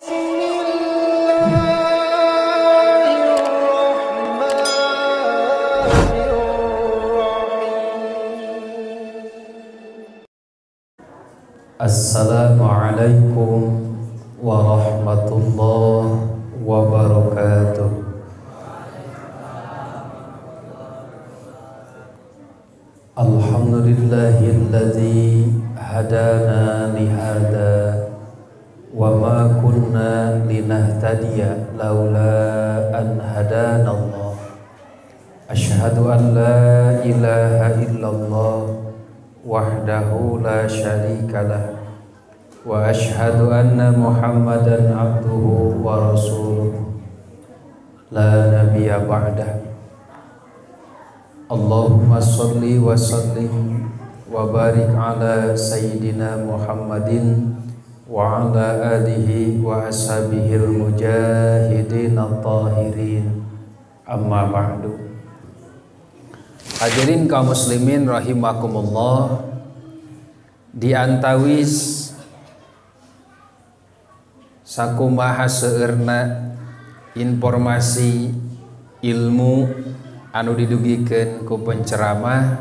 Assalamualaikum warahmatullahi wabarakatuh. Alhamdulillahilladzi hadana lihada wa ma kunna linahtadiya laula an hadana Allah. Asyhadu an la ilaha illallah wahdahu la syarikalah wa asyhadu anna Muhammadan abduhu wa rasuluh la nabiyya ba'dah. Allahumma sholli wa sallim wa barik ala sayyidina Muhammadin wa ala alihi wa ashabihil mujahidin at-tahirin, amma ba'du. Hadirin kaum muslimin rahimakumullah, di antawis sakumaha seueurna informasi ilmu anu didugikeun ku penceramah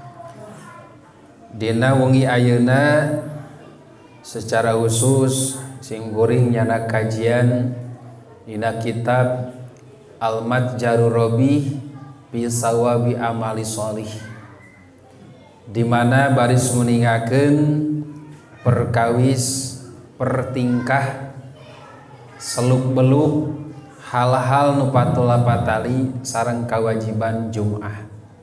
dina wengi ayeuna secara khusus simkuring nyana kajian dina kitab Al-Matjarur Robih fi sawabi amali sholih, di mana baris nguningakeun perkawis pertingkah seluk-beluk hal-hal nu patula patali sareng kawajiban Jum'ah.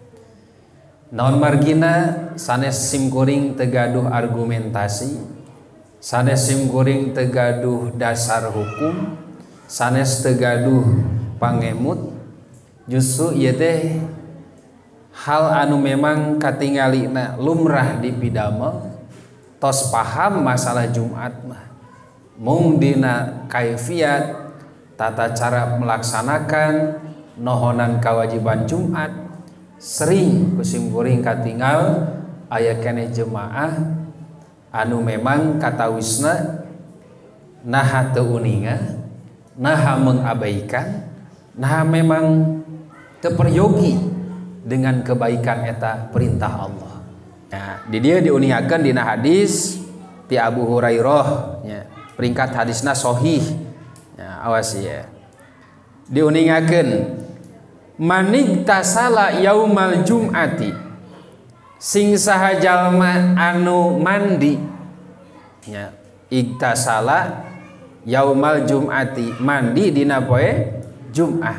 Naon margina sanes simkuring tegaduh argumentasi, sanes simkuring tegaduh dasar hukum, sanes tegaduh pangemut. Justru ieu teh hal anu memang katingalina lumrah di pidamel, tos paham masalah Jumat mah mung dina kaifiat tata cara melaksanakan nohonan kewajiban Jumat sering kusimkuring katingal aya keneh jemaah anu memang katawisna naha teu uninga, naha mengabaikan, naha memang teperyogi dengan kebaikan eta perintah Allah. Nah, di dia diuningakeun dina hadis ti Abu Hurairah nya, peringkat hadisna sahih. Nah, awas ya. Diuningakeun manigtasala yaumal jum'ati, sing saha jalma anu mandi nya, igtasala yaumal jum'ati, mandi dina poe Jum'ah.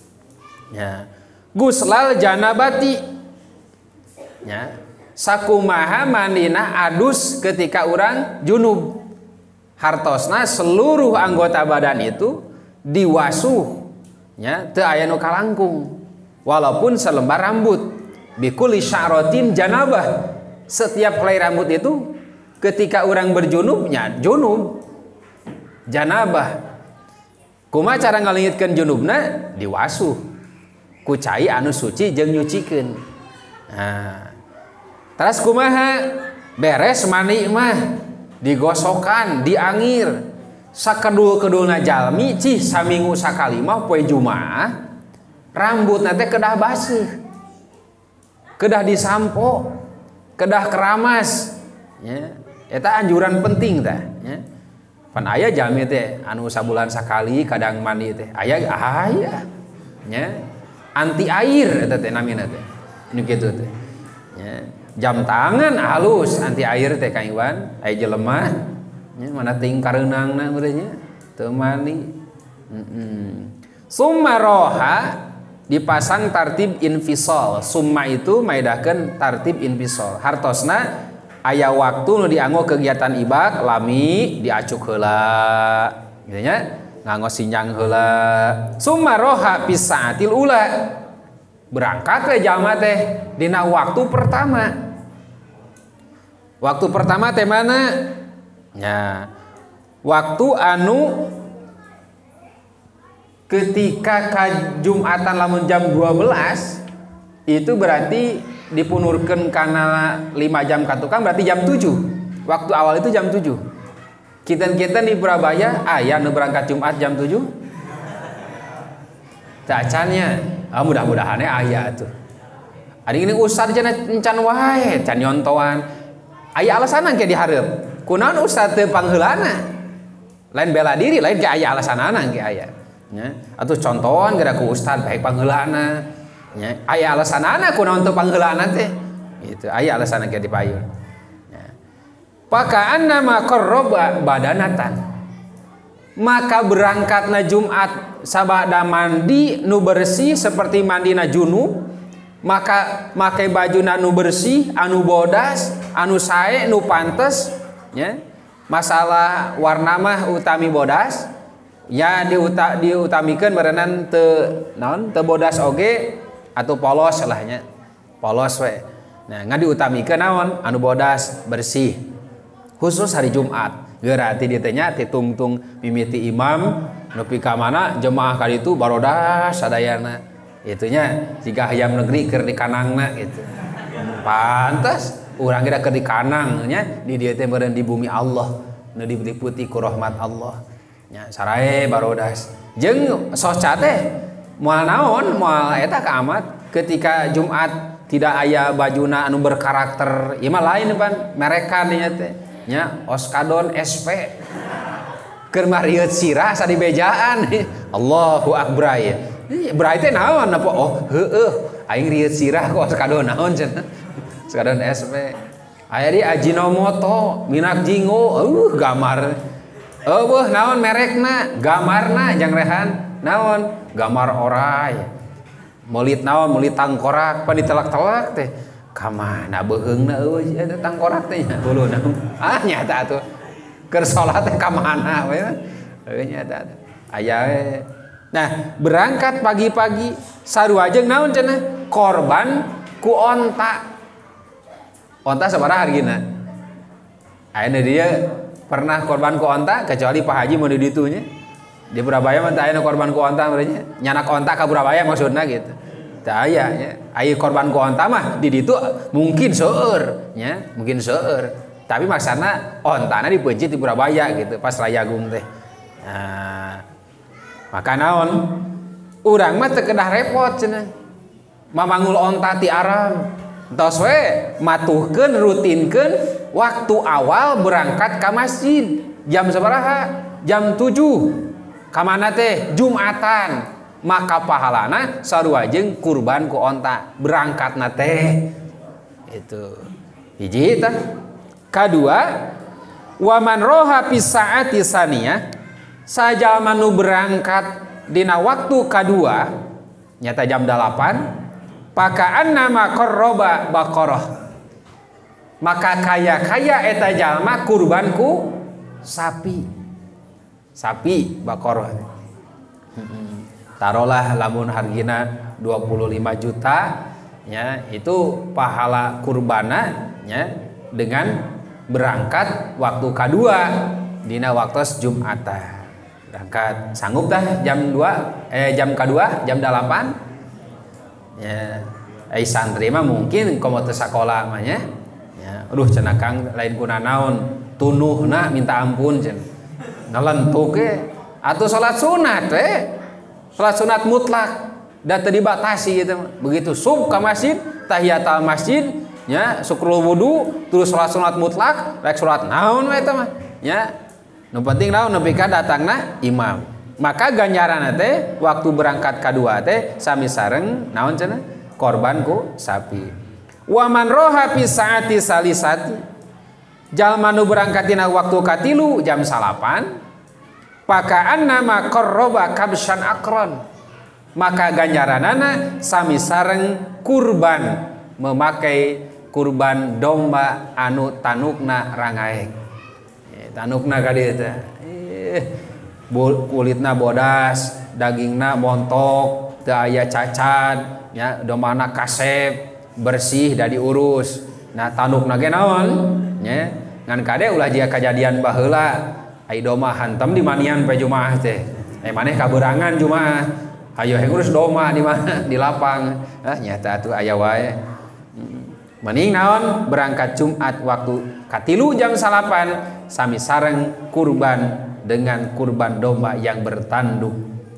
Ya, guslal janabati, ya, sakumaha mandina adus ketika orang junub, hartosna seluruh anggota badan itu diwasuh, ya, teu aya nu kalangkung walaupun selembar rambut. Bikulli sya'ratin janabah, setiap helai rambut itu ketika orang berjunubnya junub janabah. Kumaha cara ngalingitkeun junubna? Diwasuh ku cai anu suci jeung nyucikeun. Nah, terus kumaha beres mani mah digosokan, diangir. Sakedul-kedulna jalmi cih saminggu sakali mah poe Jumaah rambutna teh kedah baseuh, kedah disampo, kedah keramas, ya. Eta anjuran penting tah, ya. Pan aya jalmi teh anu sabulan sakali kadang mandi teh aya nya anti air eta teh namina teh nu kitu teh, ya. Jam tangan halus anti air teh Kang Iwan aya jelema nya mana ting kareunangna urang nya teu mandi. Summa roha dipasang tartib infisal. Summa itu maedahkeun tartib infisal, hartosna aya waktu nu dianggo kegiatan ibad lami diacuk heula gitu nya, nganggo sinjang heula. Summa roha fis saatil ula, berangkat we jalma teh dina waktu pertama. Waktu pertama teh mana? Ya, waktu anu ketika Jumatan lamun jam 12 itu berarti dipunurkeun kana 5 jam ka tukang berarti jam 7. Waktu awal itu jam 7. Kita di Surabaya aya nu berangkat Jumat jam 7. Cacannya, mudah-mudahan aya tuh. Ari ini ustad cenah encan wae, can nyontoan. Aya alasanan ke dihareup. Kunaon ustad teu pangheulana? Lain bela diri, lain ge aya alasanana ge aya. Nya, atuh contohan geura ku ustad baik pangheulana. Nya, aya alasanana kunaon teu pangheulana teh. Itu aya alasanana ge dipayun. Nya. Paka'anna ma qarraba badanatan. Maka berangkatna Jumat sabada mandi nu bersih seperti mandina junub. Maka make bajuna anu bersih, anu bodas, anu sae, nu pantes, ya. Masalah warna mah utami bodas, ya diutamikeun berenang teu bodas oge atau polos lah nya. Polos we. Nah, diutamikeun naon? Anu bodas, bersih. Khusus hari Jumat. Geura ti dieu teh nya ti tungtung mimiti imam nepi ka mana jemaah kali itu barodas sadayana. Itunya jika hayam negeri keur di kanangna gitu. Pantas urang geura keur di kanang nya di dieu teh meureun di bumi Allah nu diliputi ku rahmat Allah. Nya sarae barodas. Jeung soca teh moal naon? Moal eta kaamat ketika Jumat tidak aya bajuna anu berkarakter. Ieu mah lain pan merekan nya teh. Nya oskadon SP. Keur marieut sirah sadibejaan. Allahu akbar. Berarti naon apa? Oh, heueuh, aing rieut sirah kok sekadon naon cenah. Sekadon SP. Aya di Ajinomoto, Minak Jingo, gamar. Weuh naon merekna? Gamarna jang rehan. Naon? Gamar oray. Meulit naon? Meulit tangkorak, pan ditelak-telak teh. Ka mana beuheungna eueuh eta tangkorak teh nya uluna. Nyata atuh. Keur salat teh ka mana we? Nyata. Aya we. Nah, berangkat pagi-pagi sarua jeung naon cenah? Korban ku onta. Onta sabaraha hargina? Ayeuna dia pernah korban ku onta kecuali Pak Haji mau di ditu nya. Di Surabaya mah teu aya korban ku onta meureunnya. Nyanak onta ka Surabaya maksudna gitu. Teu aya nya. Aya korban ku onta mah di ditu mungkin seueur nya, mungkin seueur. Tapi maksana ontana dipeunceut di Surabaya gitu pas Rayagung teh. Nah, maka naon urang mah teu kedah repot cenah mamangul onta ti aram entos we matuhkeun rutinkeun waktu awal berangkat ka masjid jam sabaraha jam 7 ka mana teh Jumatan maka pahalana sarua jeung kurban ku onta berangkatna teh itu hiji tah kadua wa man roha fi saati saniyah sajalma nu berangkat dina waktu kadua nyata jam 8 paka'anna ma qarraba baqarah maka kaya-kaya eta jalma kurbanku sapi baqarah tarolah lamun hargina 25 juta ya itu pahala kurbana ya dengan berangkat waktu kadua dina waktu Jumatan berangkat sanggup dah jam 2 jam kedua jam 8 ya santri mah mungkin komo teu sakola mah nya ya aduh cenah Kang lain kuna naon tunuhna minta ampun cenah ngalentuk ge atuh salat sunat salat sunat mutlak da teu dibatasi gitu begitu sub ka masjid tahiyatul masjid nya syukrul wudu terus salat sunat mutlak rek salat naon we eta mah nya nu penting naon nepi ka datangna imam. Maka ganjaranna teh waktu berangkat kadua teh sami sareng naon cenah? Korban ku sapi. Wa man roha fi saati salisati. Jalma nu berangkat dina waktu katilu jam 8. Paka'anna ma qarraba kabshan akron. Maka ganjaranana sami sareng kurban memakai kurban domba anu tanukna rangaek. Tanukna kali teh kulitna bodas dagingna montok teu aya cacat nya domana kasep bersih da diurus nah tanukna ge naon nya ngan kade ulah jia kajadian baheula ai doma hantem di manian pe jumaah teh maneh kaberangan jumaah hayo ngurus doma di mana di lapang nyata atuh aya wae mending naon berangkat Jumat waktu katilu jam 8 sami sareng kurban dengan kurban domba yang bertanduk.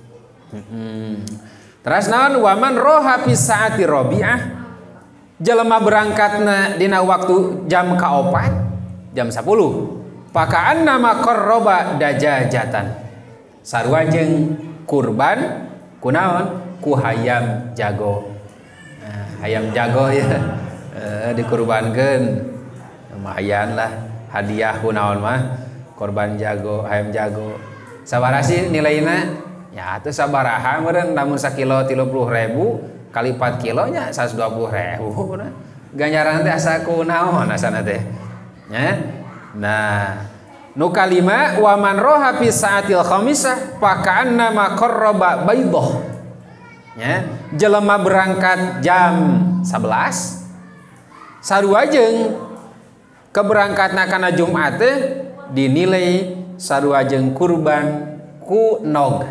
Terus naon waman roha fi saati rabi'ah jelema berangkatna dina waktu jam kaopat jam 10 pakaan nama qarraba dajajatan sarua jeung kurban kunaon ku hayam jago. Hayam jago ya dikurbankeun lumayan lah hadiah kunaon mah korban jago hayam jago sabaraha sih nilaina ya atuh sabaraha meureun lamun sakilo 30.000 kali 4 kilonya 120.000 ganjaran teh asa kunaon asana teh nya. Nah nu kalima wa man roha fi saatil khamisah paka'anna ma qarraba baydah ya jelema berangkat jam 11 sarua jeung keberangkatna kana Jumat teh dinilai sarua jeung kurban ku nog.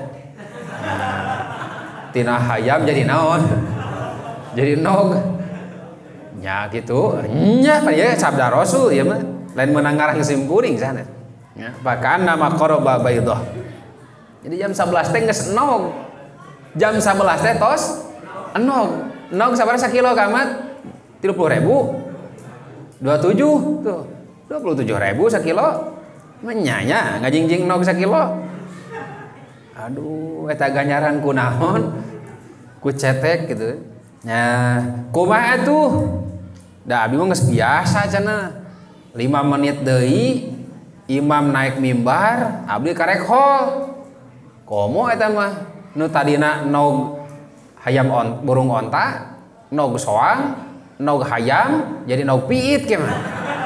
Tina hayam jadi naon? Jadi nog. Nya kitu. Nya ya sabda Rasul ya mah. Lain meunang ngarah geus kuring sana. Ya, bahkan nama qaraba baydah. Jadi jam 11 teh geus nog. Jam 11 teh tos nog. Nog sabaraha sakilo kamat? 30.000. 27 tuh. 27.000 sakilo. Menyanya ngajingjing nog sakilo. Aduh eta ganjaran kunaon? Ku cetek gitu. Nah, kumaha atuh? Da abdi mah geus biasa cenah. 5 menit deui imam naik mimbar, abdi karek hol. Komo eta mah? Nu tadina nog hayam burung onta, nog soang, nog hayam jadi nog piit kieu mah.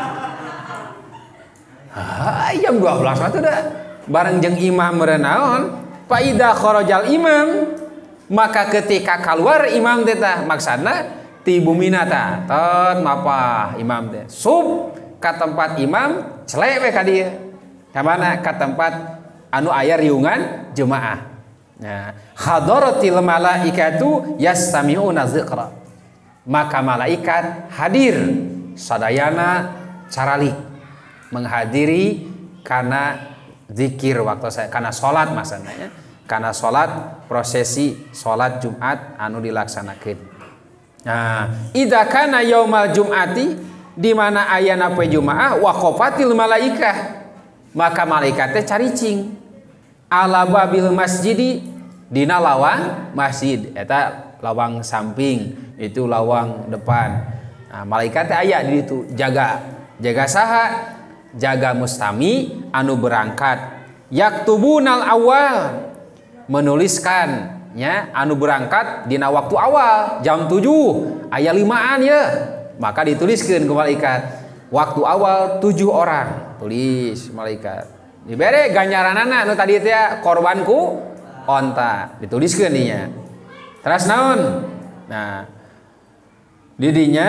Jam 12 mah tuh dah bareng jeung imam meureun naon? Fa idza kharajal imam maka ketika keluar imam teh tah maksudna ti bumina tah tot mapah imam teh sub ka tempat imam celek we ka dieu ka mana ka tempat anu aya riungan jemaah. Nah, hadaratil malaikatu yastami'una dzikra. Maka malaikat hadir sadayana caralik menghadiri karena zikir waktu saya karena salat maksudnya karena salat prosesi salat Jumat anu dilaksanakeun. Nah, idza kana yaumal jum'ati di mana ayana poe Jumaah waqafatil malaikah maka malaikat teh caricing ala babil masjidi dina lawang masjid eta lawang samping itu lawang depan. Nah, malaikat teh aya di ditu jaga saha jaga mustami anu berangkat yaktubunal awal menuliskan nya anu berangkat dina waktu awal jam 7 aya 5an ya maka dituliskeun ku malaikat waktu awal 7 orang tulis malaikat dibere ganjaranana anu tadi teh korbanku onta dituliskeun dinya terus naon. Nah didinya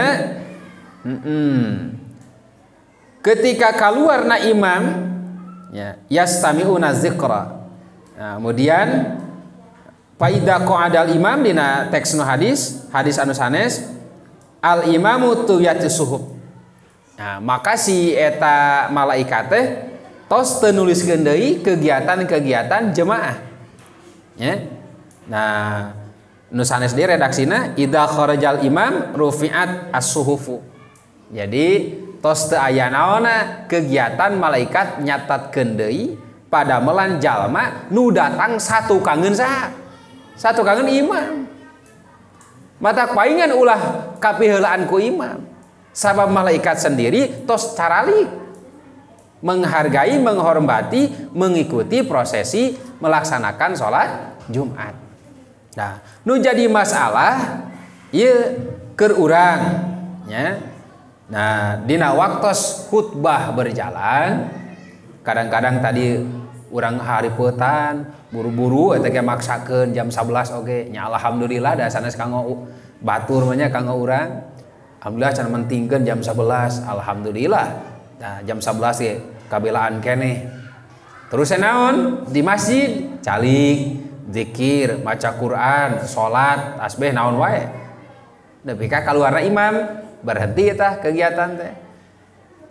ketika keluar na imam ya yastami'una dzikra. Nah, kemudian faida qa'adal imam dina teks nu hadis anu sanes al imamu tuyati suhub. Nah, maka si eta malaikat teh tos teu nuliskeun deui kegiatan-kegiatan jemaah. Ya. Nah, nu sanes di redaksina idza kharajal imam rufi'at as-suhufu. Jadi tos teu aya naonna kegiatan malaikat nyatatkeun deui pada melan jalma nu datang satu kangen saha? Satu kangen imam. Mata paingan ulah kapiheulaan ku imam. Sabab malaikat sendiri tos caralik menghargai, menghormati, mengikuti prosesi melaksanakan sholat Jumat. Nah, nu jadi masalah ieu keur urang nya. Nah, dina waktos khutbah berjalan kadang-kadang tadi urang haripeutan buru-buru eta ge maksakeun jam 11 oge nya alhamdulillah da sanes kanggo batur mah nya kanggo urang alhamdulillah can mentingkeun jam 11 alhamdulillah. Nah, jam 11 ge kabelaan keneh terus naon di masjid calik zikir maca Quran salat tasbih naon wae nepi ka kaluarna imam berhenti eta kegiatan teh.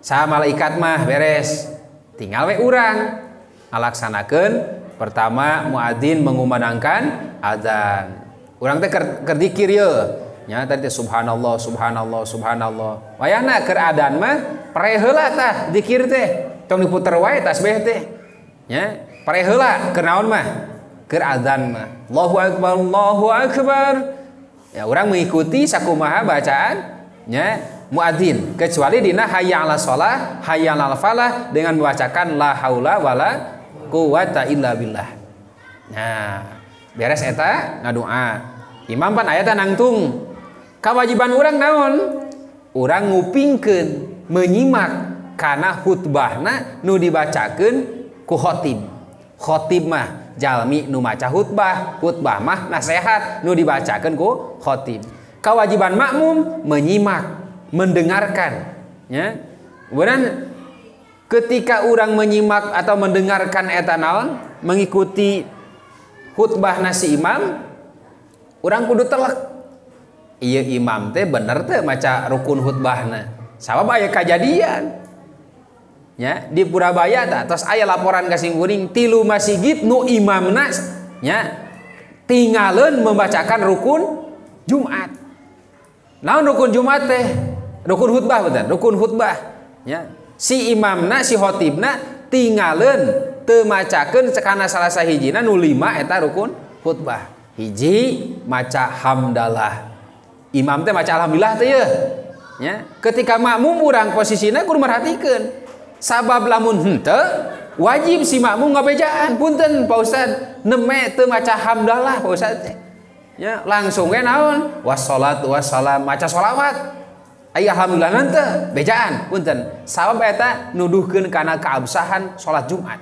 Sa malaikat mah beres, tinggal we urang ngalaksanakeun pertama muadzin mengumandangkan azan. Urang teh keur dzikir ye nya tadi subhanallah subhanallah subhanallah. Wayahna keur adzan mah pare heula tah dzikir teh tong diputer wae tasbih teh nya pare heula keur naon mah keur adzan mah Allahu akbar Allahu akbar. Ya urang mengikuti sakumaha bacaan nya muadzin kecuali dina hayya 'alas shalah hayya 'alal falah dengan membacakan la haula wala quwata illa billah. Nah, beres eta ngadoa. Imam pan aya teh nangtung. Kawajiban urang naon? Urang ngupingkeun, menyimak kana khutbahna nu dibacakeun ku khatib. Khatib mah jalmi nu maca khutbah, khutbah mah nasihat nu dibacakeun ku khatib. Kewajiban makmum menyimak, mendengarkan, ya. Kemudian ketika orang menyimak atau mendengarkan eta naon, mengikuti khutbah nasi imam, orang kudu telek. Iya imam teh bener teh maca rukun khutbahna. Sabab aya kajadian. Ya, di Purabaya tah tos aya laporan ka simkuring 3 masjid nu imamna nya tinggalin membacakan rukun Jumat. Naon rukun Jumat teh? Rukun khutbah betul, rukun khutbah. Ya. Si imamna si khotibna tinggalin teu macakeun kana salah sahijina nu 5 eta rukun khutbah. Hiji maca hamdalah. Imam teh maca alhamdulillah teh ye. Ya. Ketika makmum urang posisina kudu merhatikeun. Sabab lamun henteu wajib si makmum ngabejaan. Punten Pak Ustad, neme teu maca hamdalah Pak Ustad teh. Ya, langsung we naon? Wassalatu wassalam maca sholawat. Aya alhamdulillah teh bejaan punten. Sabab eta nuduhkeun kana keabsahan salat Jumat.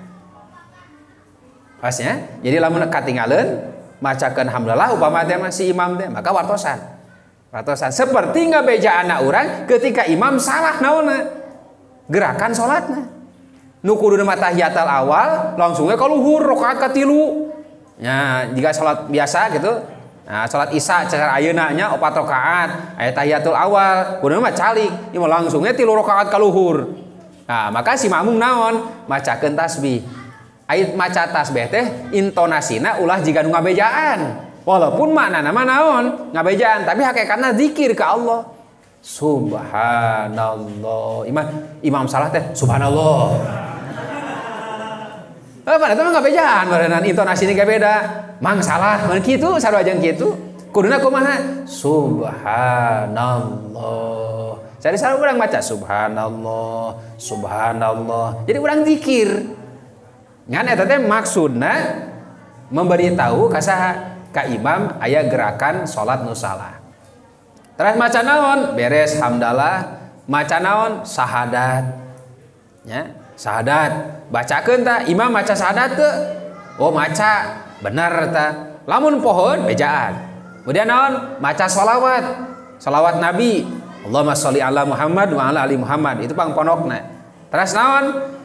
Pas ya? Jadi lamun katinggalin macakeun hamdalah upama teh si imam teh maka wartosan. Wartosan seperti ngabejaanna urang ketika imam salah naonna gerakan salatna. Nu kudu mah tahiyatul awal langsung we ka luhur rakaat ka 3. Ya, jika salat biasa gitu. Nah, salat Isya cara ayeuna nya 4 rakaat, aya tahiyatul awal, kudu mah calik, ieu mah langsung we 3 rakaat ka luhur. Nah, maka si makmum naon? Macakeun tasbih. Ait maca tasbih teh intonasina ulah jiga nu ngabejaan. Walaupun maknana mah naon? Ngabejaan, tapi hakikatna zikir ka Allah. Subhanallah. Imam salah teh subhanallah. Pada itu mah ngabejaan berenang intonasi ini gak beda. Mang salah, mun kitu sarua jeung kitu. Kuduna kumaha? Subhanallah. Jadi sarua urang maca subhanallah, subhanallah. Jadi urang zikir. Ngan eta teh maksudna memberitahu ka saha? Ka imam aya gerakan salat nu salah. Terus maca naon? Beres hamdalah, maca naon? Sahadat. Ya. Sahadat bacakeun tah imam maca sahadat teu? Oh maca bener tah. Lamun pohon bejaan. Kemudian naon? Maca sholawat. Sholawat Nabi. Allahumma sholli ala Muhammad wa ala ali Muhammad. Itu pangponokna. Terus naon?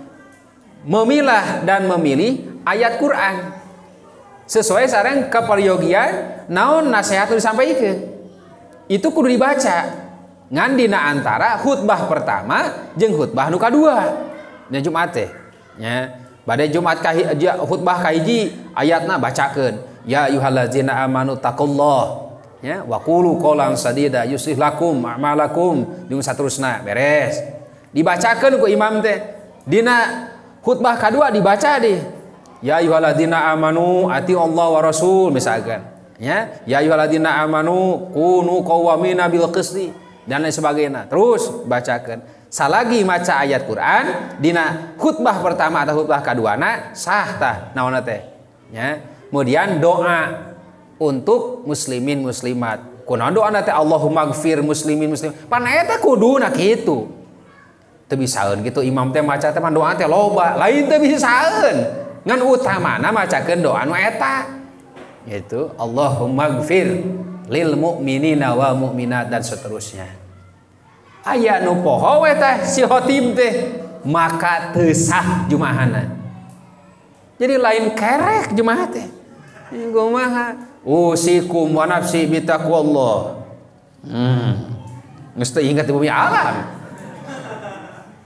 Memilah dan memilih ayat Quran. Sesuai sareng kapariogian naon nasihat disampaikan. Itu kudu dibaca. Ngan dina antara khutbah pertama jeung khutbah nu kadua. Nya Jumat teh nya bade Jumat khutbah kahiji ayatna bacakeun ya ayyuhallazina amanu taqullah ya wa qulu qawlan sadida yuslih lakum a'malakum jeung saterusna beres dibacakeun ku imam teh dina khutbah kadua dibaca deh ya ayyuhallazina amanu atiullaha wa rasul misalkan ya ayyuhallazina amanu kunu qawwamina bil qisti dan lain sebagainya terus bacakeun. Salagi maca ayat Quran dina khutbah pertama atau khutbah kaduana sah tah naonna teh nya. Kemudian doa untuk muslimin muslimat. Kunaon doana teh Allahumma gfir muslimin muslimat. Pan eta kuduna kitu. Teu bisaeun kitu imam teh maca teh doa teh loba, lain teu bisaeun. Ngan utamana macakeun doa nu eta. Yaitu Allahumma gfir lil mu'minina wal mu'minat dan seterusnya. Aya nu poho we teh si khotib teh maka teu sah jumahanna. Jadi lain kerek jumaah teh. Kumaha? Usikum wa nafsi bi taqwallah. Geus teu ingat bumi alam.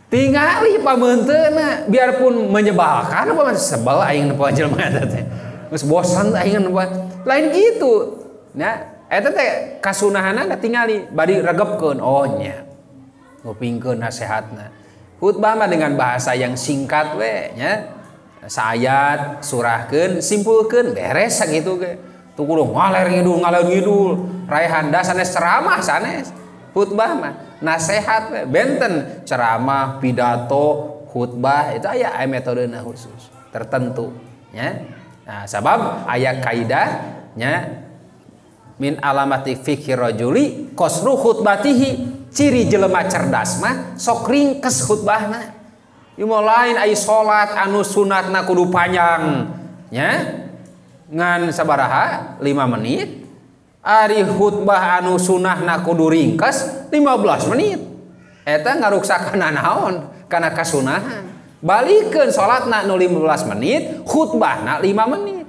tingali pamentena biarpun menyebalkan apa sebel aing nepa jelema eta teh geus bosan aing nepa lain gitu nya eta teh kasunahanna tingali bari regepkeun oh nya ngupingkeun nasehatna khutbah mah dengan bahasa yang singkat we nya saayat surahkeun simpulkeun beres sakitu ge tu kudu ngaler ngidul rae handa sanes ceramah sanes khutbah mah nasehat we benten ceramah pidato khutbah itu aya metodena khusus tertentu nya nah sabab aya kaidah nya min alamati fikir rajuli qasru khutbatihi ciri jelema cerdas mah sok ringkes khutbahna ieu mah lain aya salat anu sunatna kudu panjang nya ngan sabaraha 5 menit ari khutbah anu sunnahna kudu ringkes 15 menit eta ngaruksakeun naon kana kasunahan balikeun salatna nu 15 menit khutbahna 5 menit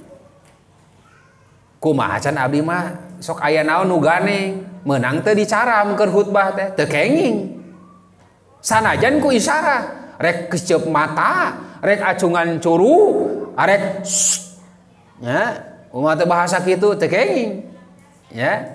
kumaha can abdi mah sok aya naon nu ganeng meunang teu dicaram keur khutbah teh teu kenging sanajan ku isyarah rek keceup mata rek acungan curu arek nya umat bahasa kitu teu kenging ya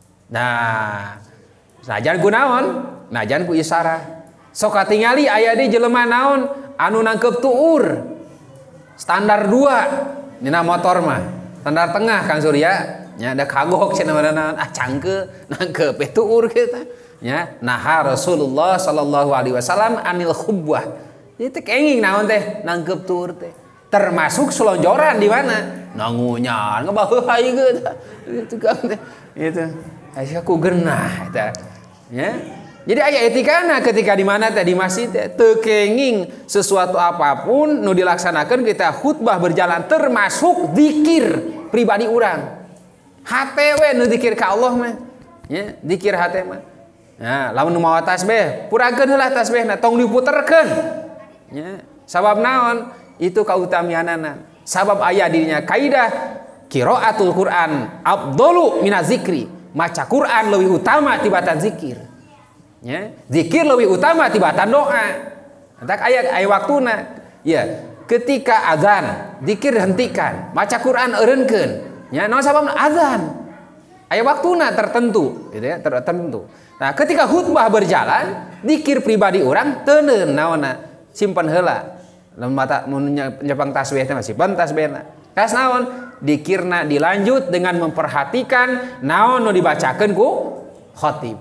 nah najan ku naon najan ku isyarah sok katingali aya di jelema naon anu nangkep tuur standar 2 dina motor mah standar tengah Kang Surya nya da kagok cenah naon cangkeu nangkep tuur kita nya nah Rasulullah sallallahu alaihi wasallam anil khubwah ieu teh kenging naon teh nangkep tuur teh termasuk selonjoran di mana nangunyan ngebaheuykeun itu kan itu aya ku genah eta ya jadi aya etikana ketika di mana teh di masjid teu kenging sesuatu apapun nu dilaksanakeun kita khutbah berjalan termasuk zikir pribadi urang hate we nu zikir ka Allah mah ya zikir hate mah nah lamun nu mawa tasbih purakeun heula tasbihna tong diputerkeun ya sabab naon itu kautamianana sabab aya dirinya kaidah qiraatul Quran afdalu minaz zikri maca Quran leuwih utama tibatan zikir ya zikir leuwih utama tibatan doa entak aya waktuna ya ketika azan zikir hentikan maca Quran eureunkeun nya naon sababna azan aya waktuna tertentu gitu ya tertentu nah ketika khutbah berjalan zikir pribadi urang teu naonna simpen heula lamun mata mun nyepang tasbih teh masih pan tasbihna kas naon dikirna dilanjut dengan memperhatikan naon nu dibacakeun ku khatib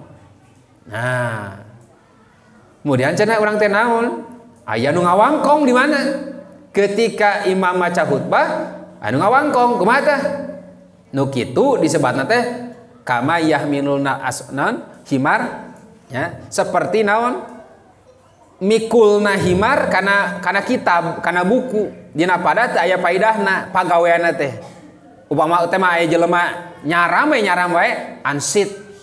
nah kemudian cenah urang teh naon aya nu ngawangkong di mana ketika imam maca khutbah anu ngawangkong kumaha tah nu kitu disebatna teh kama yahmiluna asnan himar ya seperti naon mikulna himar kana kitab kana buku dina pada teh aya paidahna pagaweanna teh upama teh mah aya jelema nyaram wae ansit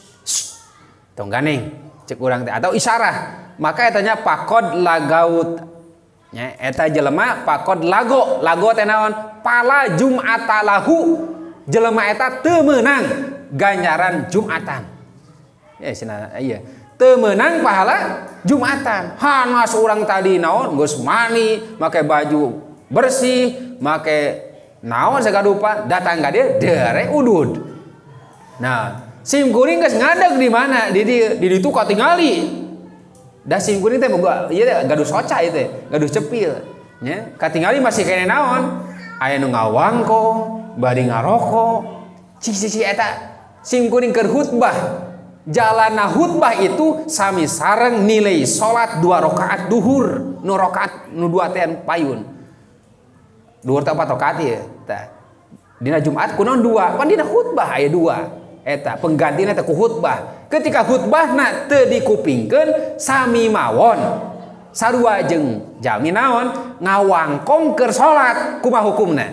tong ganeng cek urang teh atau isyarah maka eta nya pakod lagaut nya eta jelema pakod lago teh naon pala jum'ata lahu jelema eta teu meunang ganjaran jumatan ya cenah iya teu meunang pahala jumatan hanas urang tadi naon geus mani make baju bersih make naon sagadupa datang ka dieu dere udud nah sim kuring geus ngadeg di mana di ditu katingali da sim kuring teh boga ieu gaduh soca ieu teh gaduh cepil nya katingali masih kene naon aya nu ngawangkong bari ngarokok cici eta sim kuring keur khutbah jalana khutbah itu sami sareng nilai salat 2 rakaat duhur nu rakaat nu 2 teh payun duhur teh 4 rakaat ieu tah dina Jumat kunaon 2 pan dina khutbah aya 2 eta penggantina teh ku khutbah ketika khutbahna teu dikupingkeun sami mawon sarua jeung jalmi naon ngawangkong keur salat kumaha hukumna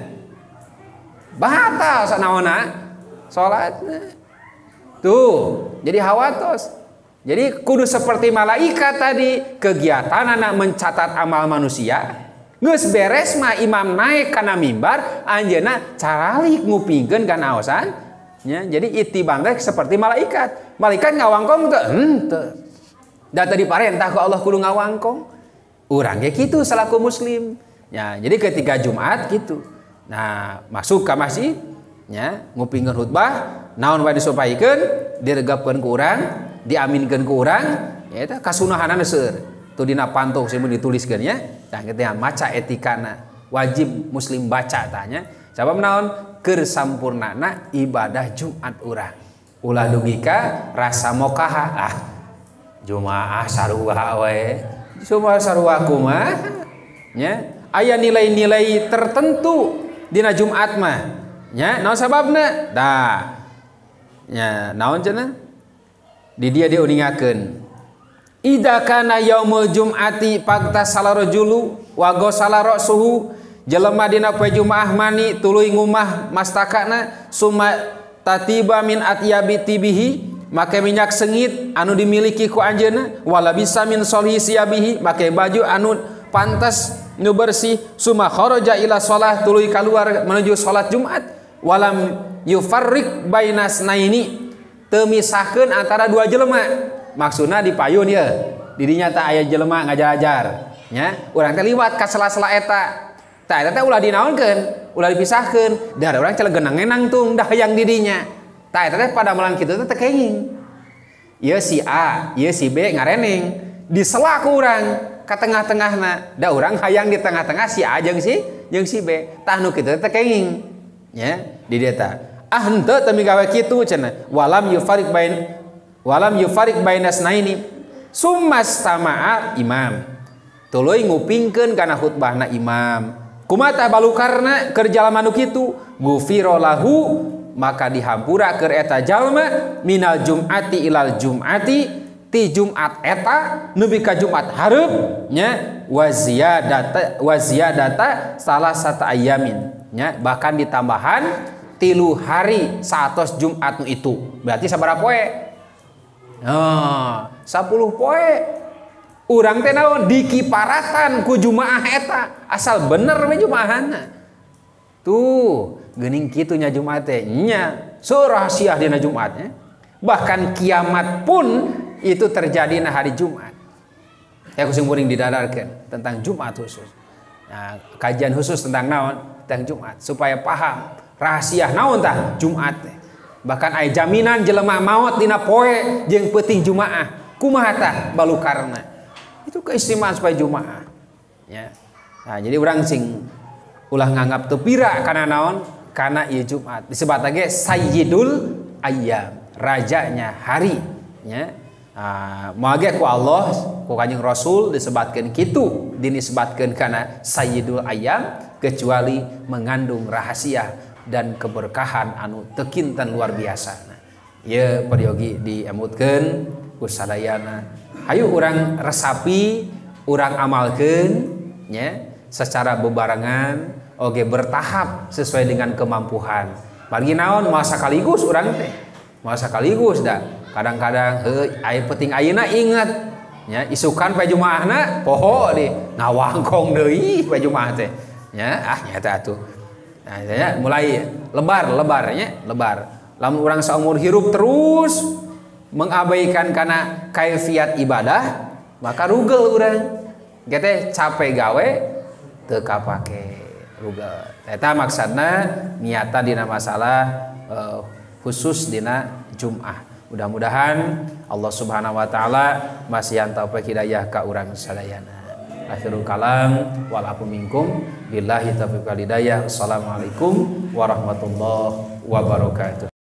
batal sanaonna salatna tuh jadi hawatos jadi kudu seperti malaikat tadi kegiatan anak mencatat amal manusia geus beres mah imam naik kana mimbar anjeunna caralik ngupingkeun kana aosan nya jadi itiban teh seperti malaikat ngawangkong teu da tadi parentah ku Allah kudu ngawangkong urang ge kitu salaku muslim. Ya, jadi ketika Jumat gitu. Nah, masuk ke masjid nya ngupingkeun khutbah, naon wae disampaikeun, diregapkeun ku urang, diaminkeun ku urang, ya eta kasunahanana seueur. Tu dina pantoh sih dituliskeun nya. Tah kitu maca etikana. Wajib muslim baca tanya. Sabab naon? Keur sampurnana ibadah Jumat urang. Ulah dugika rasa mokaha. Ah, Jumaah sarua we. Cuma sarua kumaha? Nya, aya nilai-nilai tertentu dina Jumat mah. Nya, naon sababna? Dah. Nya, naon cenah? Di dia diuningakeun. Idza kana yaumul jum'ati faqtasala rajulu wa ghasala ra'suhu. Jelema dina poe Jumaah mani tuluy ngumah mastakana summa tatiba min atyabi tibihi, make minyak sengit anu dimiliki ku anjeunna, wala bisa min solhi siyabihi, make baju anu pantas nu bersih, summa kharaja ila shalah tuluy kaluar menuju salat Jumat, walam yufarriq bainas naini, teu misahkeun antara dua jelema. Maksudna dipayun ya, didinya teh aya jelema ngajar-ajar nya, urang teh liwat ka sela-sela eta. Tah eta teh ulah dinaonkeun, ulah dipisahkeun. Da urang celegenang ngenang tung dah hayang didinya. Tah eta teh pada melang kitu teh tekenging. Ieu si A, ieu si B ngareneng. Disela ku urang ka tengah-tengahna. Da urang hayang di tengah-tengah si A jeung si B. Tah nu kitu teh tekenging. Nya, di dieu tah. Ah henteu teu migawe kitu cenah. Walam yufarik bainas naini. Summastama'a imam. Tuluy ngupingkeun kana khutbahna imam. Kumaha balukarna keur jalma nu kitu, gufiro lahu, maka dihampura keur eta jalma minal jum'ati ilal jum'ati, ti Jumat eta nepi ka Jumat hareup nya, wa ziyadata salah satu ayamin nya, bahkan ditambahan 3 hari satos Jumat nu itu. Berarti sabaraha poe? Oh, 10 poe. Urang teh naon dikiparatan ku Jumaah eta, asal bener we Jumaahana. Tuh, geuning kitu nya Jumat teh nya, rahasia dina Jumat nya. Bahkan kiamat pun itu terjadi na hari Jumat. Ya kusing kuring didadarkeun tentang Jumat khusus. Nah, kajian khusus tentang naon? Tentang Jumat supaya paham rahasia naon tah Jumat teh. Bahkan aya jaminan jelema maot dina poe jeung peuting Jumaah. Kumaha tah balukarna? Itu keistimewaan supaya Jumaah ya. Nah, jadi orang sing ulah nganggap teu pira kana naon? Kana ieu Jumat disebut lagi Sayyidul Ayyam, rajanya hari ya. Moga ku Allah ku Kanjeng Rasul disebutkeun kitu, dinisbatkeun kana Sayyidul Ayyam, kecuali mengandung rahasia dan keberkahan anu teu kinten luar biasa. Nah, ieu peryogi diemutkeun ku sadayana. Hayu urang resapi, urang amalkeun nya secara bebarengan oge bertahap sesuai dengan kemampuan. Margi naon moal sakaligus urang teh. Moal sakaligus da. Kadang-kadang aya penting ayeuna ingat nya isukan poe Jumaahna poho di ngawangkong deui poe Jumaah teh. Nya nyata atuh. Nah, ya mulai lebar nya, lebar. Lamun urang saumur hirup terus mengabaikan karena kaifiat ibadah, maka rugel urang. Kita capek gawe teu kapake rugel. Eta maksudna niata dina masalah khusus dina Jumat. Mudah-mudahan Allah Subhanahu wa taala masih taufik hidayah ka urang sadayana. Akhirul kalam wal afu minkum billahi taufiq wal hidayah. Assalamualaikum warahmatullahi wabarakatuh.